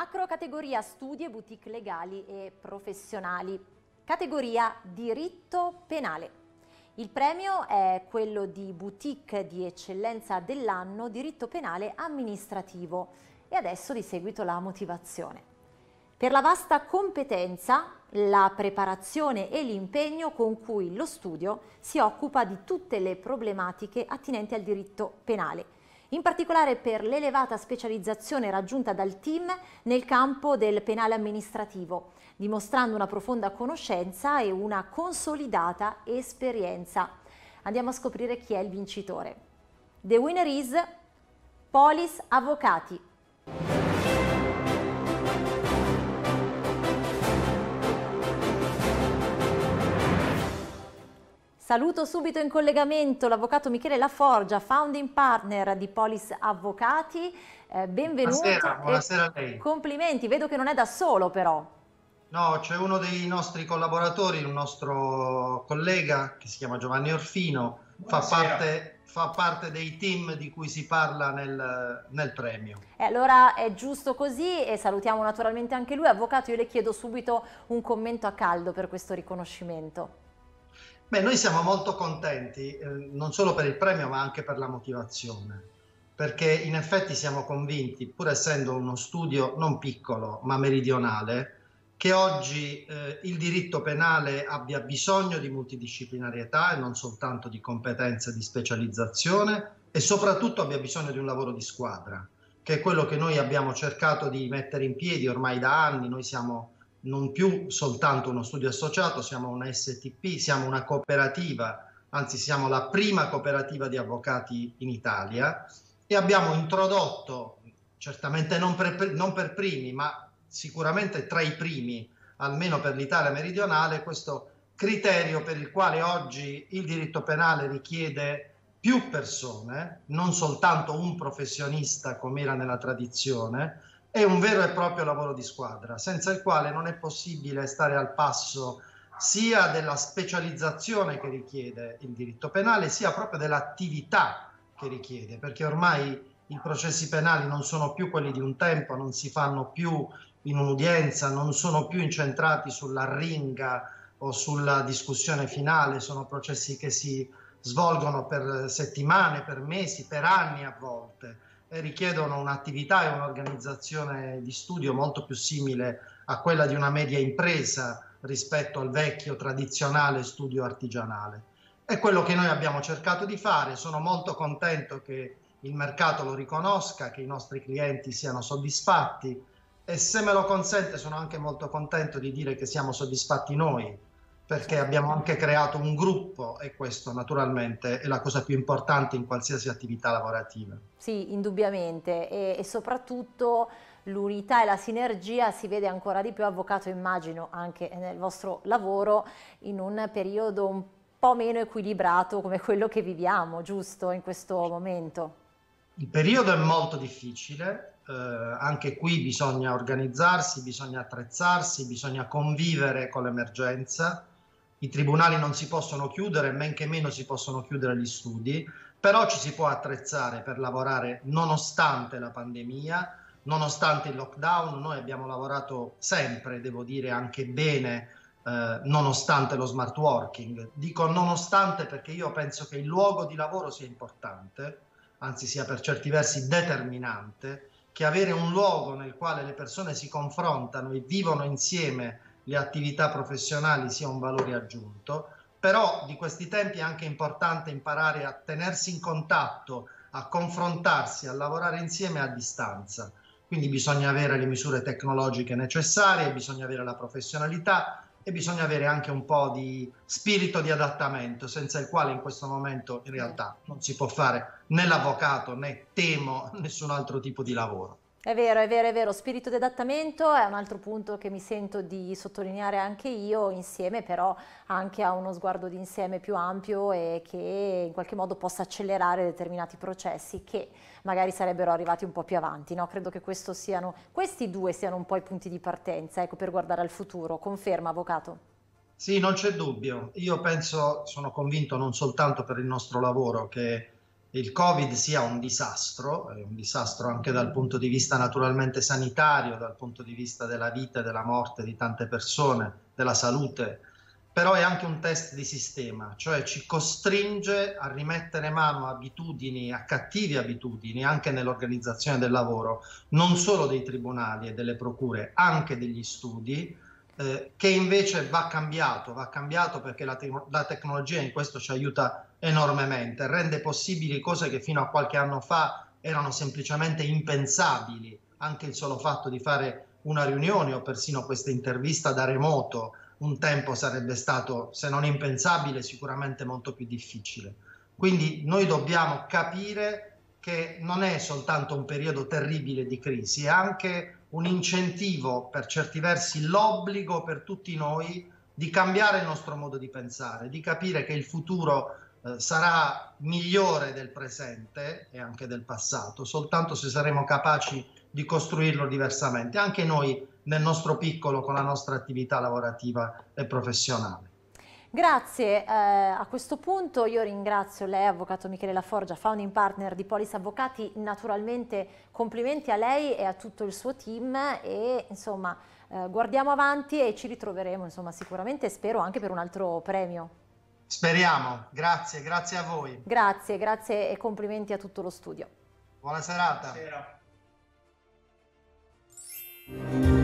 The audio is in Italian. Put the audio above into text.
Macro categoria studi e boutique legali e professionali. Categoria diritto penale. Il premio è quello di boutique di eccellenza dell'anno diritto penale amministrativo e adesso di seguito la motivazione. Per la vasta competenza, la preparazione e l'impegno con cui lo studio si occupa di tutte le problematiche attinenti al diritto penale, in particolare per l'elevata specializzazione raggiunta dal team nel campo del penale amministrativo, dimostrando una profonda conoscenza e una consolidata esperienza. Andiamo a scoprire chi è il vincitore. The winner is Polis Avvocati. Saluto subito in collegamento l'avvocato Michele Laforgia, founding partner di Polis Avvocati. Benvenuto. Buonasera a lei. Complimenti, vedo che non è da solo però. No, c'è uno dei nostri collaboratori, un nostro collega che si chiama Giovanni Orfino, fa parte dei team di cui si parla nel premio. Allora è giusto così e salutiamo naturalmente anche lui. Avvocato, io le chiedo subito un commento a caldo per questo riconoscimento. Beh, noi siamo molto contenti, non solo per il premio ma anche per la motivazione, perché in effetti siamo convinti, pur essendo uno studio non piccolo ma meridionale, che oggi il diritto penale abbia bisogno di multidisciplinarietà e non soltanto di competenze di specializzazione e soprattutto abbia bisogno di un lavoro di squadra, che è quello che noi abbiamo cercato di mettere in piedi ormai da anni. Noi siamo non più soltanto uno studio associato, siamo una STP, siamo una cooperativa, anzi siamo la prima cooperativa di avvocati in Italia e abbiamo introdotto, certamente non per primi, ma sicuramente tra i primi, almeno per l'Italia meridionale, questo criterio per il quale oggi il diritto penale richiede più persone, non soltanto un professionista come era nella tradizione. È un vero e proprio lavoro di squadra, senza il quale non è possibile stare al passo sia della specializzazione che richiede il diritto penale, sia proprio dell'attività che richiede, perché ormai i processi penali non sono più quelli di un tempo, non si fanno più in un'udienza, non sono più incentrati sulla ringa o sulla discussione finale, sono processi che si svolgono per settimane, per mesi, per anni a volte, e richiedono un'attività e un'organizzazione di studio molto più simile a quella di una media impresa rispetto al vecchio tradizionale studio artigianale. È quello che noi abbiamo cercato di fare. Sono molto contento che il mercato lo riconosca, che i nostri clienti siano soddisfatti e, se me lo consente, sono anche molto contento di dire che siamo soddisfatti noi, perché abbiamo anche creato un gruppo e questo naturalmente è la cosa più importante in qualsiasi attività lavorativa. Sì, indubbiamente, e soprattutto l'unità e la sinergia si vede ancora di più, avvocato, immagino, anche nel vostro lavoro, in un periodo un po' meno equilibrato come quello che viviamo, giusto, in questo momento. Il periodo è molto difficile, anche qui bisogna organizzarsi, bisogna attrezzarsi, bisogna convivere con l'emergenza. I tribunali non si possono chiudere, men che meno si possono chiudere gli studi, però ci si può attrezzare per lavorare nonostante la pandemia, nonostante il lockdown. Noi abbiamo lavorato sempre, devo dire anche bene, nonostante lo smart working. Dico nonostante perché io penso che il luogo di lavoro sia importante, anzi sia per certi versi determinante, che avere un luogo nel quale le persone si confrontano e vivono insieme le attività professionali sia un valore aggiunto. Però di questi tempi è anche importante imparare a tenersi in contatto, a confrontarsi, a lavorare insieme a distanza. Quindi bisogna avere le misure tecnologiche necessarie, bisogna avere la professionalità e bisogna avere anche un po' di spirito di adattamento, senza il quale in questo momento in realtà non si può fare né l'avvocato né, temo, nessun altro tipo di lavoro. È vero, è vero, è vero, spirito di adattamento è un altro punto che mi sento di sottolineare anche io, insieme però anche a uno sguardo d'insieme più ampio e che in qualche modo possa accelerare determinati processi che magari sarebbero arrivati un po' più avanti, no? Credo che questi due siano un po' i punti di partenza, ecco, per guardare al futuro. Conferma, avvocato? Sì, non c'è dubbio. Io penso, sono convinto non soltanto per il nostro lavoro, che il Covid sia un disastro, è un disastro anche dal punto di vista naturalmente sanitario, dal punto di vista della vita e della morte di tante persone, della salute, però è anche un test di sistema, cioè ci costringe a rimettere mano a abitudini, a cattive abitudini, anche nell'organizzazione del lavoro, non solo dei tribunali e delle procure, anche degli studi, che invece va cambiato perché la tecnologia in questo ci aiuta enormemente, rende possibili cose che fino a qualche anno fa erano semplicemente impensabili, anche il solo fatto di fare una riunione o persino questa intervista da remoto, un tempo sarebbe stato, se non impensabile, sicuramente molto più difficile. Quindi noi dobbiamo capire che non è soltanto un periodo terribile di crisi, è anche un incentivo, per certi versi l'obbligo per tutti noi di cambiare il nostro modo di pensare, di capire che il futuro sarà migliore del presente e anche del passato, soltanto se saremo capaci di costruirlo diversamente, anche noi nel nostro piccolo con la nostra attività lavorativa e professionale. Grazie, a questo punto io ringrazio lei, Avvocato Michele Laforgia, founding partner di Polis Avvocati, naturalmente complimenti a lei e a tutto il suo team e insomma guardiamo avanti e ci ritroveremo insomma sicuramente, spero anche per un altro premio. Speriamo, grazie, grazie a voi. Grazie, grazie e complimenti a tutto lo studio. Buona serata. Buonasera.